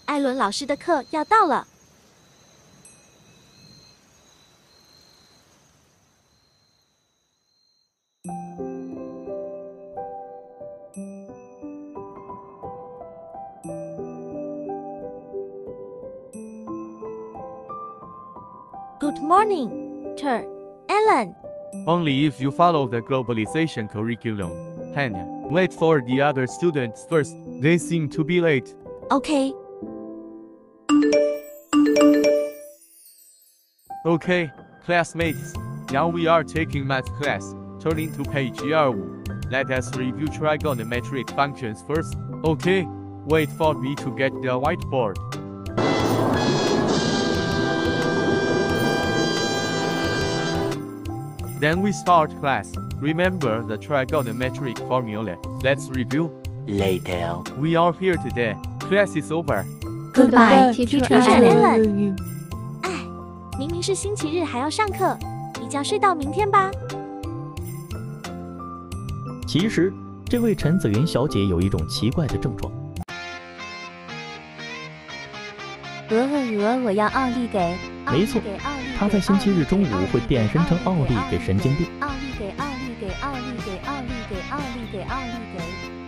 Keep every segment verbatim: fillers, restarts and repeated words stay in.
艾伦老师的课要到了。Good morning, Ter, Ellen. Only if you follow the globalization curriculum. Hannah, wait for the other students first. They seem to be late. Okay. Okay, classmates. Now we are taking math class. Turning to page twenty-five. Let us review trigonometric functions first. Okay, wait for me to get the whiteboard. Then we start class. Remember the trigonometric formula. Let's review. Later. We are here today. Class is over. Goodbye, Teacher Teacher Ellen. Ellen. 哎，明明是星期日还要上课，一觉睡到明天吧。 其实，这位陈子云小姐有一种奇怪的症状。 鹅鹅鹅，我要奥利给。 没错，她在星期日中午会变身成奥利给神经病。 奥利给奥利给奥利给奥利给奥利给奥利给。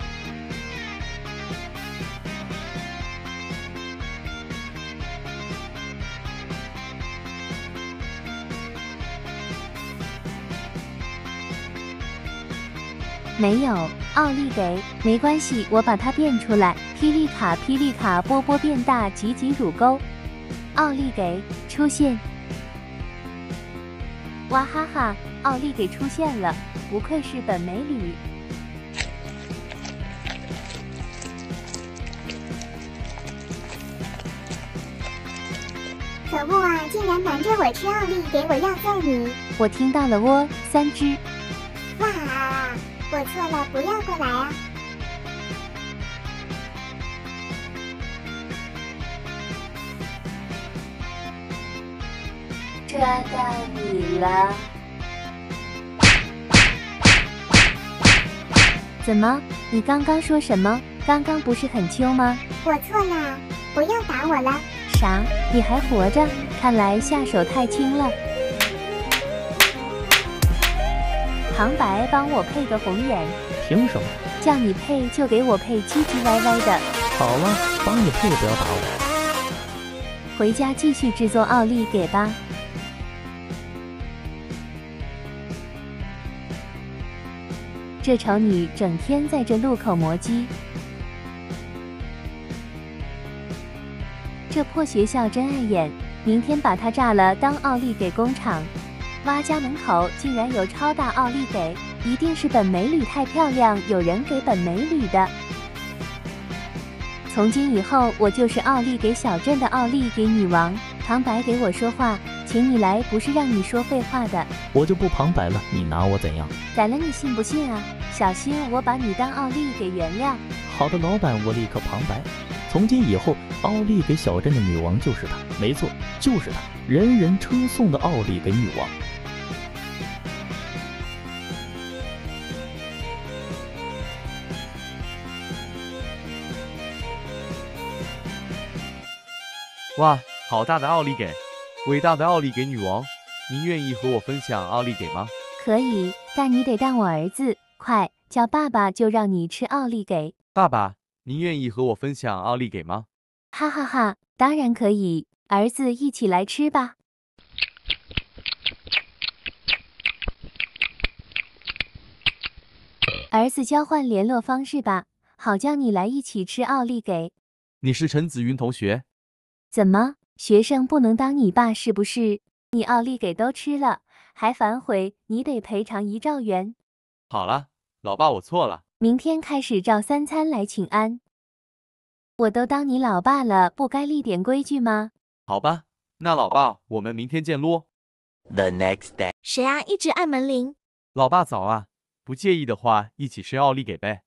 没有，奥利给，没关系，我把它变出来。霹雳卡，霹雳卡，波波变大，挤挤乳沟。奥利给出现，哇哈哈！奥利给出现了，不愧是本美女。 可恶啊！竟然瞒着我吃奥利给，我要揍你！ 我听到了喔，三只。 哇！我错了，不要过来啊！ 抓到你了！怎么？你刚刚说什么？刚刚不是很秋吗？ 我错了，不要打我了！ 啥？你还活着？看来下手太轻了。旁白，帮我配个红眼。 凭什么？ 叫你配就给我配唧唧歪歪的。 好了，帮你配，不要打我。 回家继续制作奥利给吧。这丑女整天在这路口磨叽。这破学校真碍眼，明天把它炸了当奥利给工厂。哇，家门口竟然有超大奥利给，一定是本美女太漂亮，有人给本美女的。从今以后，我就是奥利给小镇的奥利给女王。旁白给我说话，请你来，不是让你说废话的。 我就不旁白了，你拿我怎样？ 宰了你信不信啊？小心我把你当奥利给原谅。 好的，老板，我立刻旁白。从今以后，奥利给小镇的女王就是她，没错，就是她，人人称颂的奥利给女王。 哇，好大的奥利给！伟大的奥利给女王，您愿意和我分享奥利给吗？ 可以，但你得当我儿子，快叫爸爸，就让你吃奥利给。 爸爸，您愿意和我分享奥利给吗？ 哈哈哈，当然可以，儿子一起来吃吧。儿子，交换联络方式吧，好叫你来一起吃奥利给。 你是陈子云同学？ 怎么，学生不能当你爸是不是？你奥利给都吃了，还反悔，你得赔偿一兆元。 好了，老爸，我错了。 明天开始照三餐来请安。我都当你老爸了，不该立点规矩吗？ 好吧，那老爸，我们明天见咯。 The next day. 谁啊？一直按门铃。 老爸早啊，不介意的话，一起吃奥利给呗。